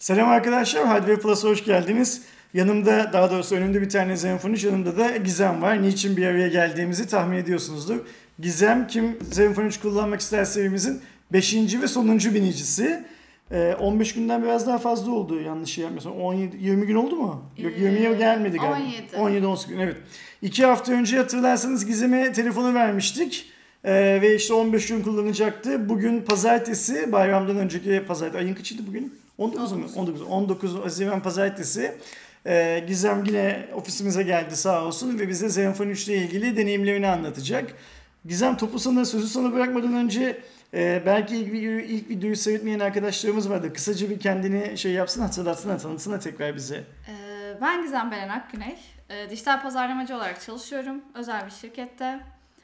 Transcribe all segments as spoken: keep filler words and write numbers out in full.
Selam arkadaşlar, Hardware Plus'a hoş geldiniz. Yanımda, daha doğrusu önümde bir tane Zenfone üç, yanımda da Gizem var. Niçin bir araya geldiğimizi tahmin ediyorsunuzdur. Gizem, kim Zenfone üç kullanmak ister serimizin beşinci ve sonuncu binicisi. Ee, on beş günden biraz daha fazla oldu yanlış şey yapmıyorsam. on yedi yirmi gün oldu mu? Yok yirmiye gelmedi galiba. on yedi. on yedi on sekiz gün, evet. iki hafta önce hatırlarsanız Gizem'e telefonu vermiştik. Ee, ve işte on beş gün kullanacaktı. Bugün pazartesi, bayramdan önceki pazartesi. Ayın kaçıydı bugün? on dokuz mu? on dokuz. on dokuz Haziran pazartesi. Ee, Gizem yine ofisimize geldi sağ olsun ve bize Zenfone üç ile ilgili deneyimlerini anlatacak. Gizem, topu sana, sözü sana bırakmadan önce e, belki ilk, videoyu, ilk videoyu seyretmeyen arkadaşlarımız vardı. Kısaca bir kendini şey yapsın, hatırlatsın, tanıtsın tekrar bize. Ee, ben Gizem Beren Akgüney. Ee, dijital pazarlamacı olarak çalışıyorum. Özel bir şirkette.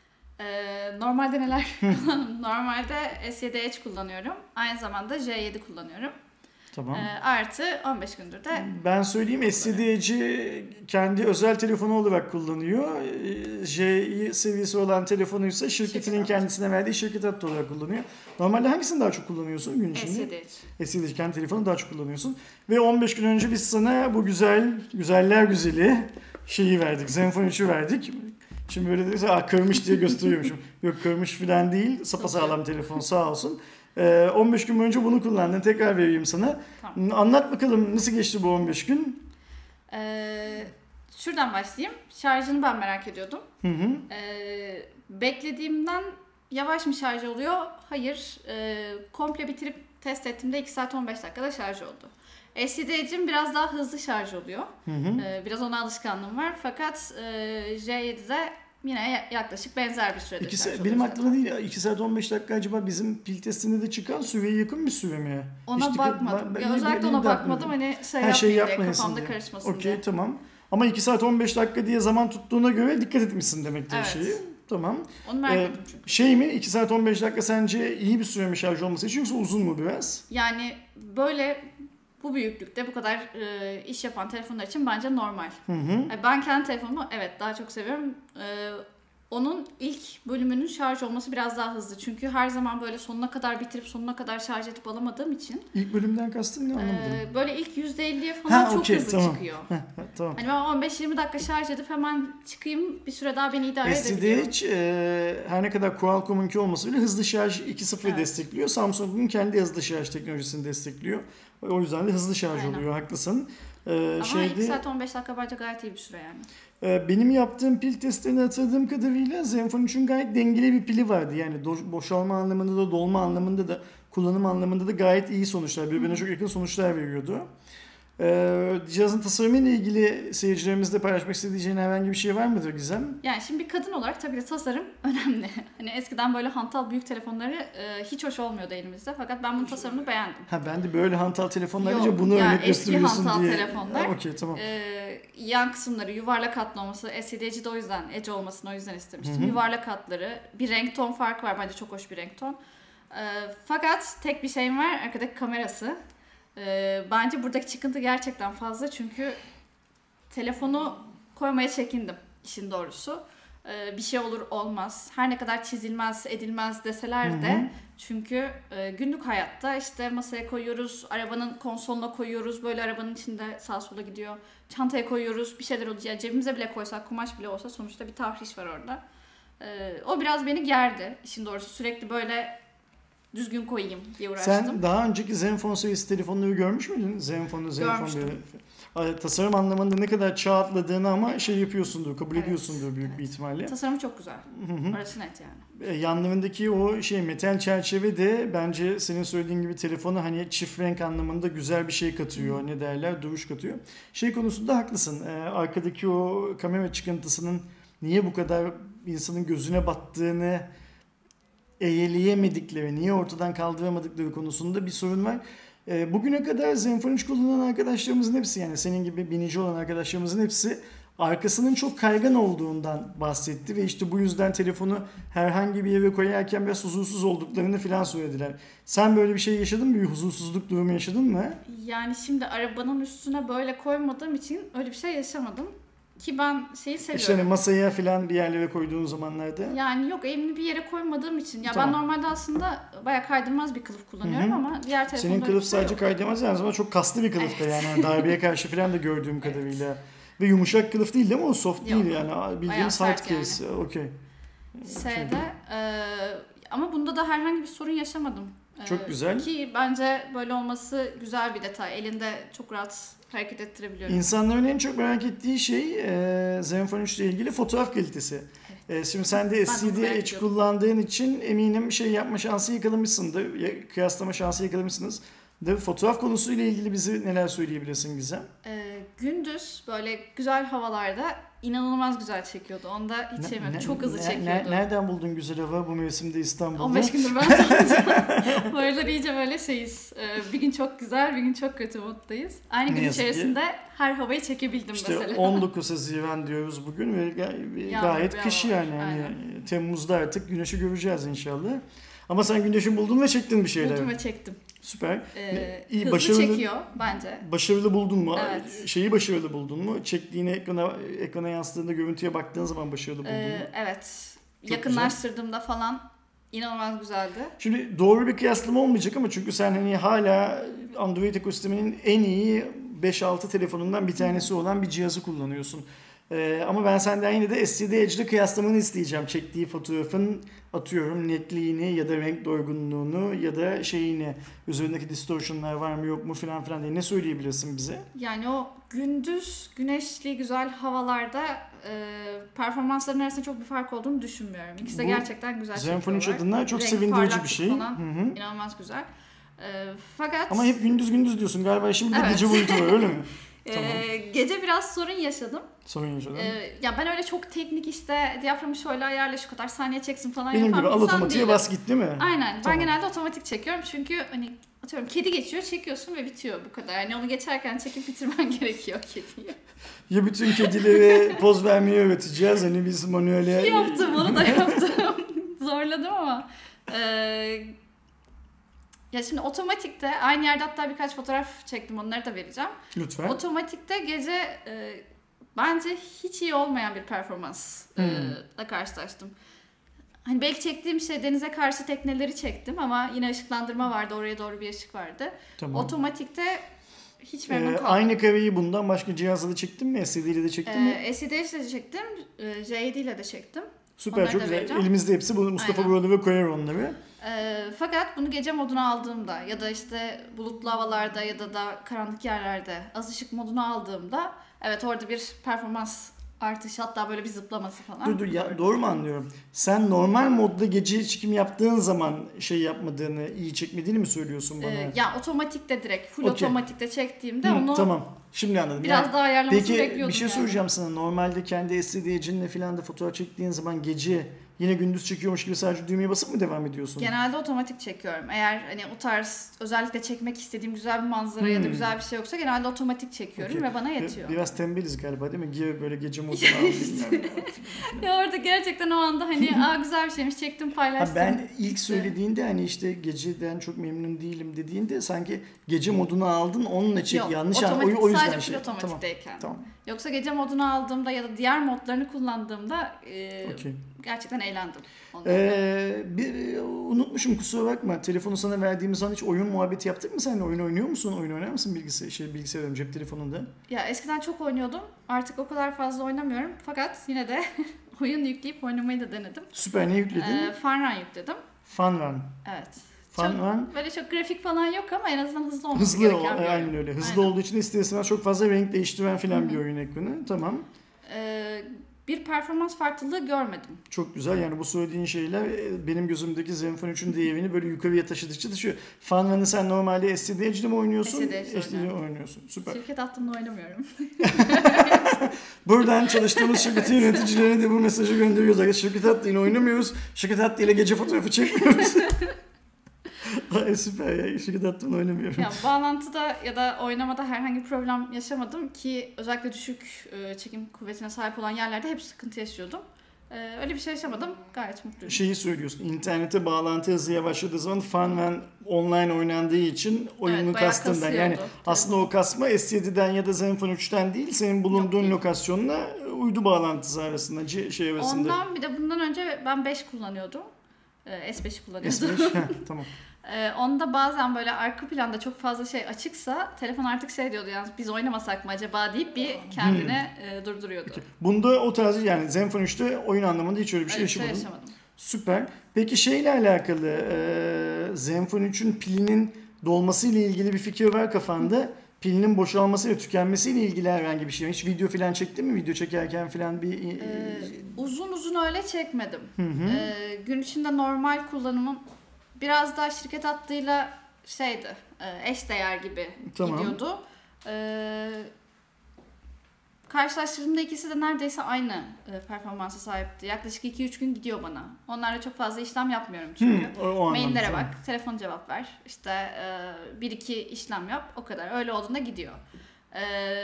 Ee, normalde neler kullanıyorum? Normalde S yedi Edge kullanıyorum. Aynı zamanda J yedi kullanıyorum. Tamam. Ee, artı on beş gündür de ben söyleyeyim, S yedi Edge'i kendi özel telefonu olarak kullanıyor. J seviyesi olan telefonuysa şirketinin Şirket kendisine verdiği şirket hattı olarak kullanıyor. Normalde hangisini daha çok kullanıyorsun gün içinde? S yedi Edge. S yedi Edge kendi telefonu daha çok kullanıyorsun. Ve on beş gün önce biz sana bu güzel, güzeller güzeli şeyi verdik. Zenfone üçü verdik. Şimdi böyle de Aa, kırmış diye gösteriyormuşum. Yok, kırmış falan değil. Sapasağlam telefon, sağ olsun. Ee, on beş gün boyunca bunu kullandın. Tekrar vereyim sana. Tamam. Anlat bakalım, nasıl geçti bu on beş gün? Ee, şuradan başlayayım. Şarjını ben merak ediyordum. Hı hı. Ee, beklediğimden yavaş mı şarj oluyor? Hayır. Ee, komple bitirip test ettiğimde iki saat on beş dakikada şarj oldu. S yedi Edge'in biraz daha hızlı şarj oluyor. Hı hı. Ee, biraz ona alışkanlığım var. Fakat e, J yedi'de yine yaklaşık benzer bir sürede İki şarj sa- oluyor. benim zaten. aklımda değil. iki saat on beş dakika acaba bizim pil testinde de çıkan süreye yakın bir süre mi? Ona Hiç dikkat- bakmadım. ben- ya ben- özellikle benim ona de bakmadım. aklımda. Hani şey Her şey yapmayayım diye, yapmayasın kafamda diye. karışmasın Okey, diye. tamam. Ama iki saat on beş dakika diye zaman tuttuğuna göre dikkat etmişsin demektir Evet. şeyi. Tamam. Onu merak Ee, ettim çünkü. Şey mi? iki saat on beş dakika sence iyi bir süre mi şarj olması için, yoksa uzun mu biraz? Yani böyle bu büyüklükte bu kadar e, iş yapan telefonlar için bence normal. Hı hı. Yani ben kendi telefonumu evet daha çok seviyorum. E, onun ilk bölümünün şarj olması biraz daha hızlı. Çünkü her zaman böyle sonuna kadar bitirip sonuna kadar şarj edip alamadığım için İlk bölümden kastın ne, anlamadım. e, böyle ilk yüzde elliye falan Ha, çok okey, hızlı tamam. çıkıyor. Heh, tamam. Hani ben on beş yirmi dakika şarj edip hemen çıkayım, bir süre daha beni idare S yedi edebiliyor. Edge e, her ne kadar Qualcomm'unki olması bile hızlı şarj iki nokta sıfır Evet. destekliyor. Samsung'un kendi hızlı şarj teknolojisini destekliyor. O yüzden de hızlı şarj Aynen. oluyor, haklısın. E, Ama şeyde, iki saat on beş dakika bence gayet iyi bir süre yani. e, benim yaptığım pil testlerini hatırladığım kadarıyla Zenfone üçün gayet dengeli bir pili vardı. Yani do- boşalma anlamında da, dolma anlamında da, kullanım anlamında da gayet iyi sonuçlar, birbirine çok yakın sonuçlar veriyordu. Ee, cihazın tasarımıyla ilgili seyircilerimizle paylaşmak istediğin herhangi bir şey var mıdır Gizem? Yani şimdi bir kadın olarak tabii de tasarım önemli. Hani eskiden böyle hantal büyük telefonları e, hiç hoş olmuyordu elimizde. Fakat ben bunun tasarımını beğendim. Ha, ben de böyle hantal telefonlar Yok, önce bunu yani örnek eski gösteriyorsun hantal diye. telefonlar. Ha, okey, tamam. E, yan kısımları yuvarlak hatlı olması, S yedi Edge'i de o yüzden, Edge olmasını o yüzden istemiştim. Hı hı. Yuvarlak hatları, bir renk ton farkı var. Bence çok hoş bir renk ton. E, fakat tek bir şeyim var, arkadaki kamerası. E, bence buradaki çıkıntı gerçekten fazla. Çünkü telefonu koymaya çekindim işin doğrusu. Ee, bir şey olur olmaz. Her ne kadar çizilmez edilmez deseler de Hı hı. çünkü e, günlük hayatta işte masaya koyuyoruz, arabanın konsoluna koyuyoruz, böyle arabanın içinde sağa sola gidiyor. Çantaya koyuyoruz, bir şeyler oluyor. Yani cebimize bile koysak, kumaş bile olsa sonuçta bir tahriş var orada. Ee, o biraz beni gerdi işin doğrusu. Sürekli böyle düzgün koyayım diye uğraştım. Sen daha önceki Zenfone serisi telefonları görmüş müydün? Zenfone'u, Zenfone Görmüştüm. böyle- Ay, tasarım anlamında ne kadar çağ atladığını ama şey yapıyorsundur, kabul Evet, ediyorsundur büyük evet. bir ihtimalle. Tasarımı çok güzel. Hı hı. Orası net yani. E, yanlarındaki o şey metal çerçeve de bence senin söylediğin gibi telefona hani çift renk anlamında güzel bir şey katıyor. Ne derler? Duruş katıyor. Şey konusunda haklısın. E, arkadaki o kamera çıkıntısının niye bu kadar insanın gözüne battığını eğeleyemedikleri, niye ortadan kaldıramadıkları konusunda bir sorun var. E, bugüne kadar Zenfone üç kullanan arkadaşlarımızın hepsi, yani senin gibi binici olan arkadaşlarımızın hepsi arkasının çok kaygan olduğundan bahsetti ve işte bu yüzden telefonu herhangi bir yere koyarken biraz huzursuz olduklarını falan söylediler. Sen böyle bir şey yaşadın mı? Bir huzursuzluk durumu yaşadın mı? Yani şimdi arabanın üstüne böyle koymadığım için öyle bir şey yaşamadım. Ki ben şeyi seviyorum. İşte hani masaya falan bir yerlere koyduğun zamanlarda. Yani yok, elimli bir yere koymadığım için. Ya Tamam. ben normalde aslında bayağı kaydırmaz bir kılıf kullanıyorum, Hı hı. ama diğer telefonda Senin kılıf şey sadece yok. kaydırmaz yani ama çok kaslı bir kılıf da Evet. yani. Darbeye karşı falan da gördüğüm kadarıyla. Ve yumuşak kılıf değil değil mi o? Soft Yok. değil yani. Bildiğin Bayağı hard sert case. Okey. Şeyde e, ama bunda da herhangi bir sorun yaşamadım. E, Çok güzel. Ki bence böyle olması güzel bir detay. Elinde çok rahat hareket ettirebiliyorum. İnsanların en çok merak ettiği şey e, Zenfone üç ile ilgili fotoğraf kalitesi. E, şimdi sen de S D Edge kullandığın için eminim şey yapma şansı yakalamışsındır. Ya, kıyaslama şansı yakalamışsınız. De fotoğraf konusuyla ilgili bize neler söyleyebilirsin Gizem? E, gündüz böyle güzel havalarda inanılmaz güzel çekiyordu. Onda hiç Ne- şey yok. ne- Çok hızlı ne- çekiyordu. ne- nereden buldun güzel hava bu mevsimde İstanbul'da? on beş gündür ben tanıdım. Bu aralar iyice böyle şeyiz. Ee, Bir gün çok güzel, bir gün çok kötü moddayız. Aynı Ne gün yazık ki. içerisinde her havayı çekebildim İşte mesela. on dokuz Haziran diyoruz bugün ve ga- Yağmur gayet bir kış hava var, yani. Yani aynen. Temmuz'da artık güneşi göreceğiz inşallah. Ama sen güneşi buldun ve çektin bir şeyler. Buldum ve çektim. Süper. Ee, İyi, hızlı başarılı- çekiyor bence. Başarılı buldun mu? Evet. Şeyi başarılı buldun mu? Çektiğini ekrana ekrana yansıdığında görüntüye baktığın zaman başarılı buldun mu? Ee, evet. Çok Yakınlaştırdığımda falan inanılmaz güzeldi. Şimdi doğru bir kıyaslama olmayacak ama çünkü sen hani hala Android ekosisteminin en iyi beş altı telefonundan bir tanesi olan bir cihazı kullanıyorsun. Ee, ama ben senden yine de S D Edge'de kıyaslamanı isteyeceğim. Çektiği fotoğrafın atıyorum netliğini ya da renk doygunluğunu ya da şeyini, üzerindeki distortionlar var mı yok mu filan filan diye ne söyleyebilirsin bize? Yani o gündüz güneşli güzel havalarda e, performansların arasında çok bir fark olduğunu düşünmüyorum. İkisi de Bu gerçekten güzel Zenfone üç çekiyorlar. adına çok Renk, sevindirici bir parlaklık şey. falan Hı hı. inanılmaz güzel. E, fakat Ama hep gündüz gündüz diyorsun galiba şimdi de Evet. gece boyutu var öyle mi? e, Tamam. gece biraz sorun yaşadım. Sorun yaşadın. E, ya ben öyle çok teknik işte diyaframı şöyle ayarla şu kadar saniye çeksin falan Benim yapan gibi bir al insan otomatiğe değilim. bas git değil mi? Aynen. Tamam. Ben genelde otomatik çekiyorum çünkü hani atıyorum kedi geçiyor çekiyorsun ve bitiyor bu kadar. Yani onu geçerken çekip bitirmen gerekiyor kediyi. Ya bütün kedilere poz vermeyi öğreteceğiz hani biz manuele... Yaptım, onu da yaptım. Zorladım ama. Ee, ya şimdi otomatikte aynı yerde hatta birkaç fotoğraf çektim, onları da vereceğim. Lütfen. Otomatikte gece e, bence hiç iyi olmayan bir performansla Hmm. karşılaştım. Hani belki çektiğim şey denize karşı tekneleri çektim ama yine ışıklandırma vardı, oraya doğru bir ışık vardı. Tamam. Otomatikte hiç Ee, memnun kalmadım. aynı kareyi bundan başka cihazla da çektin mi? S D ile de çektin mi? Ee, S D ile de çektim, e, J yedi ile de çektim. Süper onları çok da güzel. vereceğim. Elimizde hepsi. Bunu Mustafa Aynen. burada ve koyar onları. Ee, fakat bunu gece moduna aldığımda ya da işte bulutlu havalarda ya da da karanlık yerlerde az ışık moduna aldığımda evet orada bir performans artışı, hatta böyle bir zıplaması falan. Dur dur ya, doğru mu anlıyorum? Sen normal modda gece çekim yaptığın zaman şey yapmadığını, iyi çekmediğini mi söylüyorsun bana? Ee, ya otomatikte direkt full Okey. otomatikte çektiğimde Hı, onu tamam. Şimdi anladım. biraz Yani, daha ayarlamasını peki bekliyordum. bir şey yani. soracağım sana. Normalde kendi S D Edge'inle falan da fotoğraf çektiğin zaman gece yine gündüz çekiyormuş gibi sadece düğmeye basıp mı devam ediyorsun? Genelde otomatik çekiyorum. Eğer hani o tarz özellikle çekmek istediğim güzel bir manzara ya da Hmm. güzel bir şey yoksa genelde otomatik çekiyorum Okey. ve bana Bi- yetiyor. Biraz tembeliz galiba değil mi? Gear böyle gece moduna al, bilmem ne. Ya orada gerçekten o anda hani aa güzel bir şeymiş çektim Ha, paylaştım. ben ilk söylediğinde hani işte geceden çok memnun değilim dediğinde sanki gece modunu aldın onunla çek Yok, yanlış an o, otomatik, o yüzden sadece şey. full otomatikteyken. Tamam. Yoksa gece modunu aldığımda ya da diğer modlarını kullandığımda e, Okey. gerçekten eğlendim. onlarla. Ee, bir, unutmuşum kusura bakma. Telefonu sana verdiğimiz an hiç oyun muhabbeti yaptık mı seninle? Oyun oynuyor musun? Oyun oynar mısın bilgisayar, şey, bilgisayarım cep telefonunda? Ya eskiden çok oynuyordum. Artık o kadar fazla oynamıyorum. Fakat yine de oyun yükleyip oynamayı da denedim. Süper, ne yükledin? Ee, Fun Run yükledim. Fun Run. Evet. Fun Çok, Run. böyle çok grafik falan yok ama en azından hızlı olması Hızlı, o, gereken bir oyun. aynen öyle. Hızlı Aynen. olduğu için isterseniz çok fazla renk değiştiren filan Hı hı. bir oyun ekranı. Tamam. Ee, bir performans farklılığı görmedim. Çok güzel. Yani bu söylediğin şeyler e, benim gözümdeki Zenfone üçün değerini böyle yukarıya taşıdıkça taşıyor. Fun Run'ı sen normalde S D Edge'de mi oynuyorsun? S D Edge'de S D Edge'de oynuyorum. oynuyorsun. Süper. Şirket attığımda oynamıyorum. Buradan çalıştığımız şirketin yöneticilerine de bu mesajı gönderiyoruz. Arkadaşlar şirket hattıyla oynamıyoruz. Şirket hattıyla gece fotoğrafı çekmiyoruz. Ay, süper ya. Şirket hattıyla oynamıyorum. Ya bağlantıda ya da oynamada herhangi bir problem yaşamadım ki özellikle düşük e, çekim kuvvetine sahip olan yerlerde hep sıkıntı yaşıyordum. E, öyle bir şey yaşamadım. Gayet mutluyum. Şeyi söylüyorsun. İnternete bağlantı hızı yavaşladığı zaman Fun Run online oynandığı için oyunun Evet, bayağı kastından. Yani kasıyordu. aslında o kasma S yedi'den ya da Zenfone üçten değil senin bulunduğun Yok, değil. lokasyonla uydu bağlantısı arasında, C- şey arasında. Ondan bir de bundan önce ben beş kullanıyordum. Ee, S beşi kullanıyordum. S beş, tamam. Ee, onda bazen böyle arka planda çok fazla şey açıksa telefon artık şey diyordu, yani biz oynamasak mı acaba deyip bir kendine hmm. e, durduruyordu. Peki. Bunda o tarz, yani Zenfone üçte oyun anlamında hiç öyle bir şey öyle yaşamadın. Şey yaşamadım. Süper. Peki şeyle alakalı e, Zenfone üçün pilinin dolması ile ilgili bir fikir var kafanda. Pilinin boşalması ve tükenmesiyle ilgili herhangi bir şey. Hiç video falan çektin mi? Video çekerken falan bir... Ee, uzun uzun öyle çekmedim. Hı hı. Ee, gün içinde normal kullanımım biraz daha şirket hattıyla şeydi, eş değer gibi tamam. gidiyordu. Ee, karşılaştırdığımda ikisi de neredeyse aynı e, performansa sahipti. Yaklaşık iki üç gün gidiyor bana. Onlarla çok fazla işlem yapmıyorum çünkü. Hı, o, o Maillere bak, telefon cevap ver, işte e, bir iki işlem yap, o kadar. Öyle olduğunda gidiyor. E,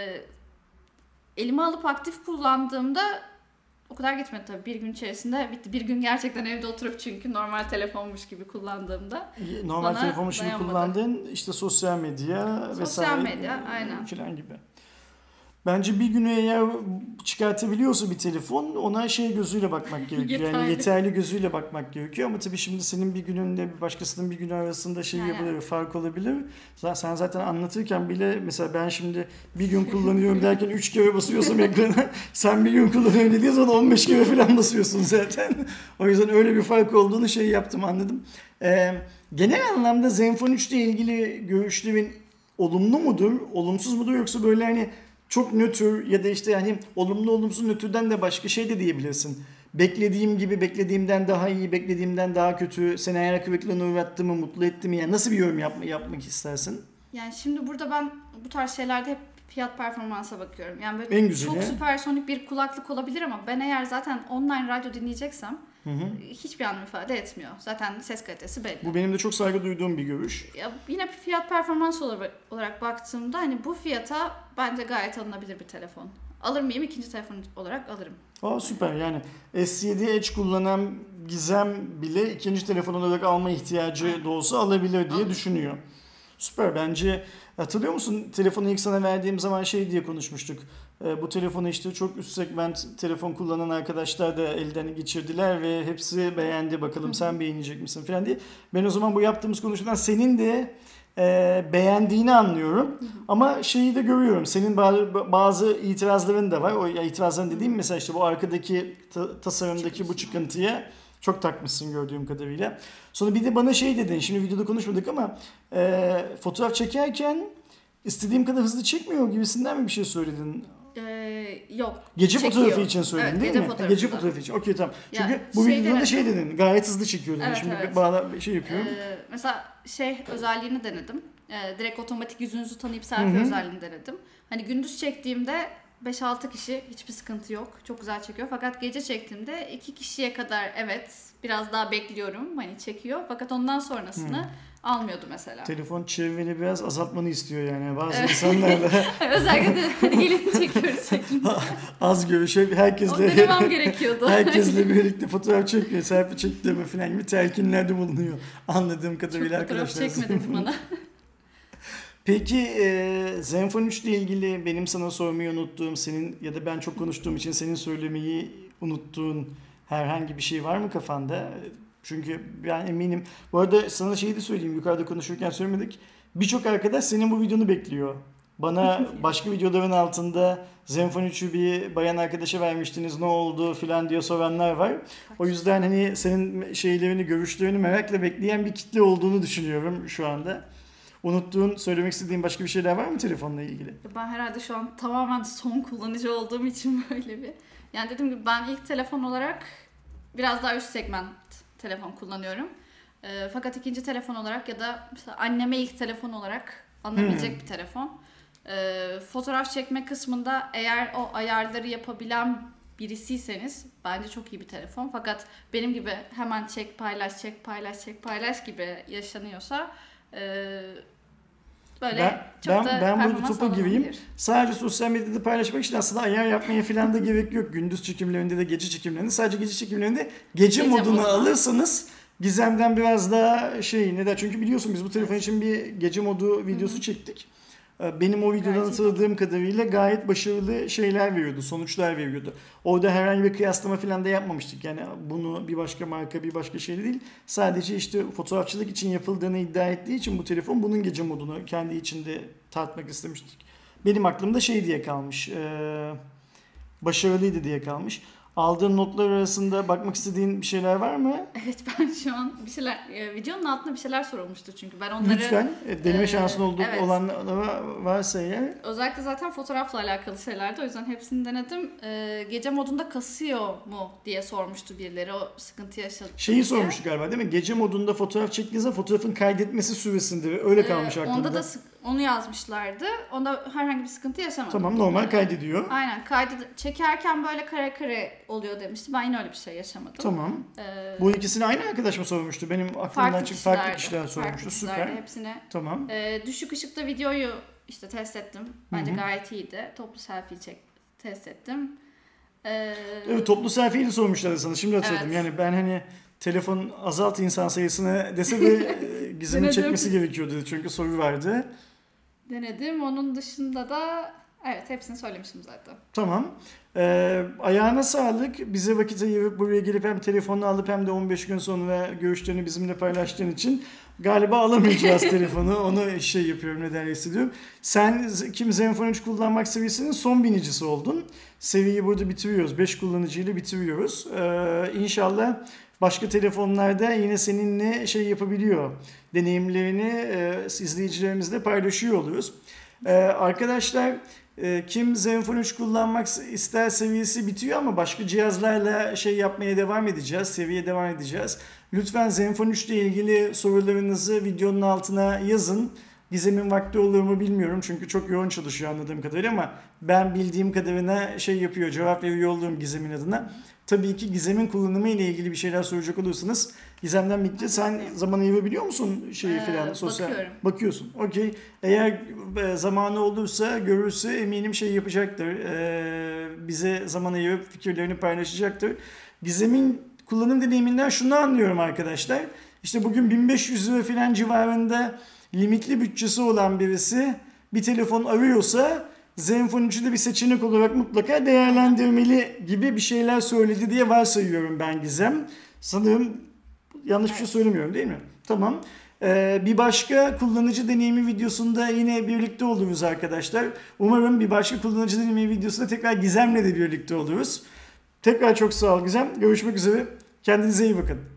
elime alıp aktif kullandığımda o kadar gitmedi tabii. Bir gün içerisinde bitti. Bir gün gerçekten evde oturup, çünkü normal telefonmuş gibi kullandığımda normal telefonmuş gibi kullandığın işte sosyal medya sosyal vesaire. Sosyal medya, aynen. Falan gibi. Bence bir günü eğer çıkartabiliyorsa bir telefon, ona şey gözüyle bakmak gerekiyor. yeterli. Yani yeterli gözüyle bakmak gerekiyor. Ama tabii şimdi senin bir gününle başkasının bir günü arasında şey yani. yapılır, fark olabilir. Sen zaten anlatırken bile mesela ben şimdi bir gün kullanıyorum derken üç kere basıyorsam ekrana, sen bir gün kullanıyorum dediğin zaman on beş kere falan basıyorsun zaten. O yüzden öyle bir fark olduğunu şey yaptım, anladım. Ee, genel anlamda Zenfone üç ile ilgili görüşlerin olumlu mudur, olumsuz mudur, yoksa böyle hani çok nötr ya da işte yani olumlu olumsuz nötrden de başka şey de diyebilirsin. Beklediğim gibi, beklediğimden daha iyi, beklediğimden daha kötü, seni hayal kırıklığına uğrattı mı, mutlu etti mi? Yani nasıl bir yorum yapma, yapmak istersin? Yani şimdi burada ben bu tarz şeylerde hep fiyat performansa bakıyorum. Yani böyle en güzeli, çok süpersonik bir kulaklık olabilir ama ben eğer zaten online radyo dinleyeceksem hı hı. hiçbir anlam ifade etmiyor. Zaten ses kalitesi belli. Bu benim de çok saygı duyduğum bir görüş. Ya yine fiyat performans olarak baktığımda hani bu fiyata bence gayet alınabilir bir telefon. Alır mıyım? İkinci telefon olarak alırım. Aa, süper. Yani S yedi Edge kullanan Gizem bile ikinci telefon olarak alma ihtiyacı Aynen. da olsa alabilir diye Alır. düşünüyor. Süper. Bence hatırlıyor musun, telefonu ilk sana verdiğim zaman şey diye konuşmuştuk. E, bu telefonu işte çok üst segment telefon kullanan arkadaşlar da elden geçirdiler ve hepsi beğendi, bakalım Hı. sen beğenecek misin falan diye. Ben o zaman bu yaptığımız konuşmadan senin de e, beğendiğini anlıyorum. Hı. Ama şeyi de görüyorum. Senin bazı, bazı itirazların da var. O itirazların dediğim mesela işte bu arkadaki ta, tasarımdaki bu çıkıntıya çok takmışsın gördüğüm kadarıyla. Sonra bir de bana şey dedin, şimdi videoda konuşmadık ama e, fotoğraf çekerken istediğim kadar hızlı çekmiyor gibisinden mi bir şey söyledin? Ee, yok. Gece çekiyor. fotoğrafı için söyledin evet, değil gece mi? Fotoğrafı gece da. fotoğrafı için. Okey, tamam. Çünkü yani bu şey videoda da şey dedin, gayet hızlı çekiyor dedin. Evet, şimdi evet. bağla şey yapıyorum. Ee, mesela şey özelliğini denedim. Ee, direkt otomatik yüzünüzü tanıyıp selfie Hı-hı. özelliğini denedim. Hani gündüz çektiğimde beş altı kişi, hiçbir sıkıntı yok. Çok güzel çekiyor. Fakat gece çektiğimde iki kişiye kadar evet biraz daha bekliyorum. Hani çekiyor. Fakat ondan sonrasını Hı. almıyordu mesela. Telefon çevreni biraz azaltmanı istiyor yani. Bazı insanlarla. Özellikle de hadi gelin çekiyoruz şeklinde. Az görüşüp herkesle. O denemem gerekiyordu. Herkesle birlikte fotoğraf çekiyor. Selfie çektirme falan gibi telkinlerde bulunuyor. Anladığım kadarıyla Çok arkadaşlar. Çok fotoğraf çekmedim bana. Peki e, Zenfone üç ile ilgili benim sana sormayı unuttuğum, senin ya da ben çok konuştuğum için senin söylemeyi unuttuğun herhangi bir şey var mı kafanda? Çünkü ben eminim. Bu arada sana şeyi de söyleyeyim, yukarıda konuşurken söylemedik. Birçok arkadaş senin bu videonu bekliyor. Bana başka videoların altında Zenfone üçü bir bayan arkadaşa vermiştiniz, ne oldu filan diye soranlar var. O yüzden hani senin şeylerini, görüşlerini merakla bekleyen bir kitle olduğunu düşünüyorum şu anda. Unuttuğun, söylemek istediğin başka bir şeyler var mı telefonla ilgili? Ben herhalde şu an tamamen son kullanıcı olduğum için böyle bir... Yani dediğim gibi ben ilk telefon olarak biraz daha üst segment telefon kullanıyorum. E, fakat ikinci telefon olarak ya da mesela anneme ilk telefon olarak alınabilecek hmm. bir telefon. E, fotoğraf çekme kısmında eğer o ayarları yapabilen birisiyseniz bence çok iyi bir telefon. Fakat benim gibi hemen çek paylaş çek paylaş çek paylaş gibi yaşanıyorsa e, böyle ben, çok ben, da ben burada topa gireyim. Sadece sosyal medyada paylaşmak için aslında ayar yapmaya falan da gerek yok. Gündüz çekimlerinde de gece çekimlerinde. Sadece gece çekimlerinde gece, gece modunu moduna. alırsanız Gizem'den biraz daha şey ne der? Çünkü biliyorsun biz bu telefon için bir gece modu videosu Hı-hı. çektik. Benim o videodan Gayet hatırladığım kadarıyla gayet başarılı şeyler veriyordu, sonuçlar veriyordu. Orada herhangi bir kıyaslama falan da yapmamıştık. Yani bunu bir başka marka, bir başka şey değil. Sadece işte fotoğrafçılık için yapıldığını iddia ettiği için bu telefon bunun gece modunu kendi içinde tartmak istemiştik. Benim aklımda şey diye kalmış, ee, başarılıydı diye kalmış. Aldığın notlar arasında bakmak istediğin bir şeyler var mı? Evet, ben şu an bir şeyler, e, videonun altında bir şeyler sorulmuştu çünkü ben onları... Lütfen deneme e, şansın olduğu evet. olan varsa eğer. Özellikle zaten fotoğrafla alakalı şeylerdi, o yüzden hepsini denedim. E, gece modunda kasıyor mu diye sormuştu birileri, o sıkıntı yaşadı. Şeyi diye sormuştuk galiba değil mi? Gece modunda fotoğraf çektiğinizde fotoğrafın kaydetmesi süresinde öyle kalmış e, aklımda. Onda da onu yazmışlardı. Onda herhangi bir sıkıntı yaşamadım. Tamam, normal kaydediyor. Aynen, kaydı çekerken böyle kare kare oluyor demişti. Ben yine öyle bir şey yaşamadım. Tamam. Ee, Bu ikisini aynı arkadaş mı sormuştu? Benim aklımdan çıktı, farklı kişiler sormuştu. Farklı Süper. hepsine. Tamam. Ee, düşük ışıkta videoyu işte test ettim. Bence Hı-hı. gayet iyiydi. Toplu selfie çek test ettim. Ee, Evet, toplu selfie'yi de sormuşlar sana. Şimdi hatırladım. Evet. Yani ben hani telefon azalt insan sayısını dese de Gizem'in çekmesi gerekiyordu. Çünkü soru vardı. Denedim. Onun dışında da evet, hepsini söylemiştim zaten. Tamam. Ee, ayağına sağlık. Bize vakit ayırıp buraya gelip hem telefonunu alıp hem de on beş gün sonra görüşlerini bizimle paylaştığın için galiba alamayacağız telefonu. Onu şey yapıyorum, neden hissediyorum. Sen kim Zenfone üç kullanmak seviyesinin son binicisi oldun. Seviyeyi burada bitiriyoruz. beş kullanıcıyla bitiriyoruz. Ee, İnşallah başka telefonlarda yine seninle şey yapabiliyor. Deneyimlerini e, izleyicilerimizle paylaşıyor oluyoruz. Ee, arkadaşlar e, kim Zenfone üç kullanmak ister seviyesi bitiyor ama başka cihazlarla şey yapmaya devam edeceğiz. Seviye devam edeceğiz. Lütfen Zenfone üç ile ilgili sorularınızı videonun altına yazın. Gizem'in vakti olur mu bilmiyorum çünkü çok yoğun çalışıyor anladığım kadarıyla ama ben bildiğim kadarına şey yapıyor, cevap veriyor olduğum Gizem'in adına. Tabii ki Gizem'in kullanımı ile ilgili bir şeyler soracak olursanız Gizem'den bitti. Sen zaman ayırabiliyor musun şeyi Ee, falan sosyal? Bakıyorum. Bakıyorsun. Okey. Eğer e, zamanı olursa, görürse eminim şey yapacaktır. E, bize zaman ayırıp fikirlerini paylaşacaktır. Gizem'in kullanım deneyiminden şunu anlıyorum arkadaşlar. İşte bugün bin beş yüz lira falan civarında limitli bütçesi olan birisi bir telefon arıyorsa Zenfone üçü de bir seçenek olarak mutlaka değerlendirmeli gibi bir şeyler söyledi diye varsayıyorum ben Gizem. Sanırım yanlış bir şey söylemiyorum değil mi? Tamam. Ee, bir başka kullanıcı deneyimi videosunda yine birlikte oluruz arkadaşlar. Umarım bir başka kullanıcı deneyimi videosunda tekrar Gizem'le de birlikte oluruz. Tekrar çok sağ ol Gizem. Görüşmek üzere. Kendinize iyi bakın.